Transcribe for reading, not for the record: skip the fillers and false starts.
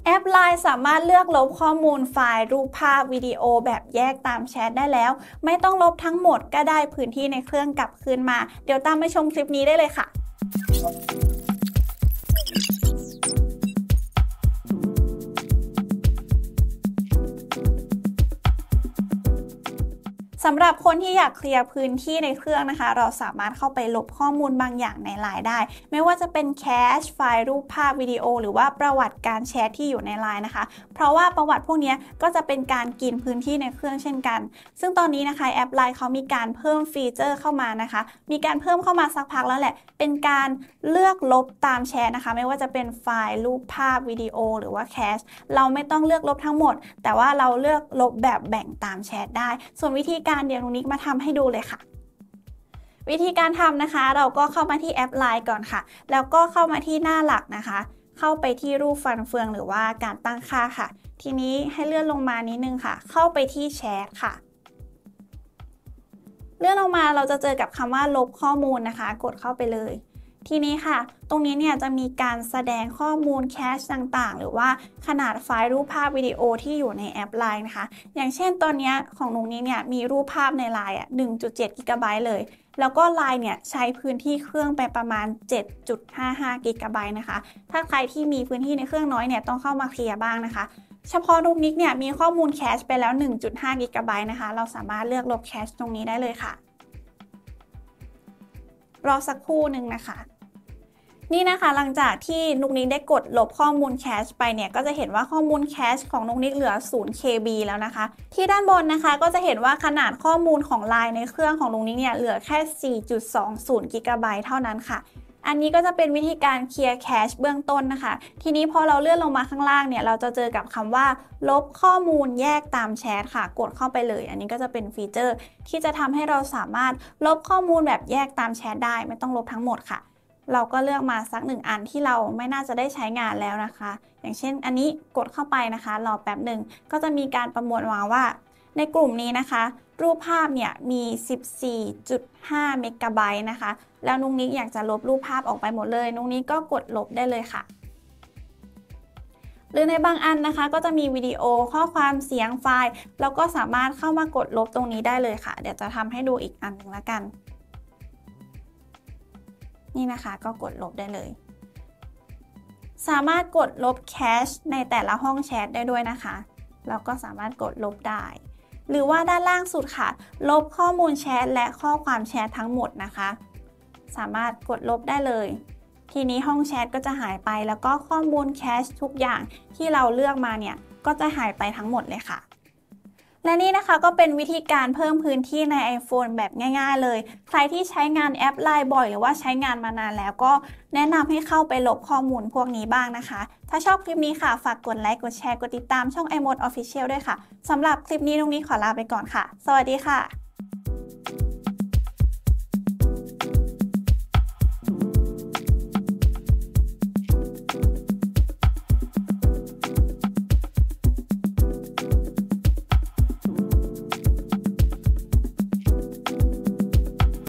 แอป LINE สามารถเลือกลบข้อมูลไฟล์รูปภาพวิดีโอแบบแยกตามแชทได้แล้วไม่ต้องลบทั้งหมดก็ได้พื้นที่ในเครื่องกลับคืนมาเดี๋ยวตามไปชมคลิปนี้ได้เลยค่ะสำหรับคนที่อยากเคลียร์พื้นที่ในเครื่องนะคะเราสามารถเข้าไปลบข้อมูลบางอย่างใน LINE ได้ไม่ว่าจะเป็นแคชไฟล์รูปภาพวิดีโอหรือว่าประวัติการแชทที่อยู่ใน LINE นะคะเพราะว่าประวัติพวกนี้ก็จะเป็นการกินพื้นที่ในเครื่องเช่นกันซึ่งตอนนี้นะคะแอป LINE เขามีการเพิ่มฟีเจอร์เข้ามานะคะมีการเพิ่มเข้ามาสักพักแล้วแหละเป็นการเลือกลบตามแชทนะคะไม่ว่าจะเป็นไฟล์รูปภาพวิดีโอหรือว่าแคชเราไม่ต้องเลือกลบทั้งหมดแต่ว่าเราเลือกลบแบบแบ่งตามแชทได้ส่วนวิธีการเดี๋ยวนุกมาทำให้ดูเลยค่ะวิธีการทำนะคะเราก็เข้ามาที่แอป LINE ก่อนค่ะแล้วก็เข้ามาที่หน้าหลักนะคะเข้าไปที่รูปฟันเฟืองหรือว่าการตั้งค่าค่ะทีนี้ให้เลื่อนลงมานิดนึงค่ะเข้าไปที่แชทค่ะเลื่อนลงมาเราจะเจอกับคำว่าลบข้อมูลนะคะกดเข้าไปเลยทีนี้ค่ะตรงนี้เนี่ยจะมีการแสดงข้อมูลแคชต่างๆหรือว่าขนาดไฟล์รูปภาพวิดีโอที่อยู่ในแอป LINE นะคะอย่างเช่นตอนนี้ของนุกนี้เนี่ยมีรูปภาพใน LINE 1.7 กิกะไบต์เลยแล้วก็ LINE เนี่ยใช้พื้นที่เครื่องไปประมาณ 7.55 กิกะไบต์นะคะถ้าใครที่มีพื้นที่ในเครื่องน้อยเนี่ยต้องเข้ามาเคลียร์บ้างนะคะเฉพาะนุกนี้เนี่ยมีข้อมูลแคชไปแล้ว 1.5 กิกะไบต์นะคะเราสามารถเลือกลบแคชตรงนี้ได้เลยค่ะรอสักครู่หนึ่งนะคะนี่นะคะหลังจากที่นุกนิกได้กดลบข้อมูลแคชไปเนี่ยก็จะเห็นว่าข้อมูลแคชของนุกนิกเหลือ 0KB แล้วนะคะที่ด้านบนนะคะก็จะเห็นว่าขนาดข้อมูลของ LINE ในเครื่องของนุกนิกเนี่ยเหลือแค่ 4.20 กิกะไบต์เท่านั้นค่ะอันนี้ก็จะเป็นวิธีการเคลียร์แคชเบื้องต้นนะคะทีนี้พอเราเลื่อนลงมาข้างล่างเนี่ยเราจะเจอกับคำว่าลบข้อมูลแยกตามแชทค่ะกดเข้าไปเลยอันนี้ก็จะเป็นฟีเจอร์ที่จะทำให้เราสามารถลบข้อมูลแบบแยกตามแชทได้ไม่ต้องลบทั้งหมดค่ะเราก็เลือกมาสักหนึ่งอันที่เราไม่น่าจะได้ใช้งานแล้วนะคะอย่างเช่นอันนี้กดเข้าไปนะคะรอแป๊บหนึ่งก็จะมีการประมวลมาว่าในกลุ่มนี้นะคะรูปภาพเนี่ยมี 14.5 เมกะไบต์นะคะแล้วนุกนิกอยากจะลบรูปภาพออกไปหมดเลยนุกนิกก็กดลบได้เลยค่ะหรือในบางอันนะคะก็จะมีวิดีโอข้อความเสียงไฟล์แล้วก็สามารถเข้ามากดลบตรงนี้ได้เลยค่ะเดี๋ยวจะทำให้ดูอีกอันหนึ่งละกันนี่นะคะก็กดลบได้เลยสามารถกดลบแคชในแต่ละห้องแชทได้ด้วยนะคะเราก็สามารถกดลบได้หรือว่าด้านล่างสุดค่ะลบข้อมูลแชทและข้อความแชททั้งหมดนะคะสามารถกดลบได้เลยทีนี้ห้องแชทก็จะหายไปแล้วก็ข้อมูลแคชทุกอย่างที่เราเลือกมาเนี่ยก็จะหายไปทั้งหมดเลยค่ะและนี่นะคะก็เป็นวิธีการเพิ่มพื้นที่ใน iPhone แบบง่ายๆเลยใครที่ใช้งานแอป LINE บ่อยหรือว่าใช้งานมานานแล้วก็แนะนำให้เข้าไปลบข้อมูลพวกนี้บ้างนะคะถ้าชอบคลิปนี้ค่ะฝากกดไลค์กดแชร์กดติดตามช่อง iMode Official ด้วยค่ะสำหรับคลิปนี้นุกนิกขอลาไปก่อนค่ะสวัสดีค่ะ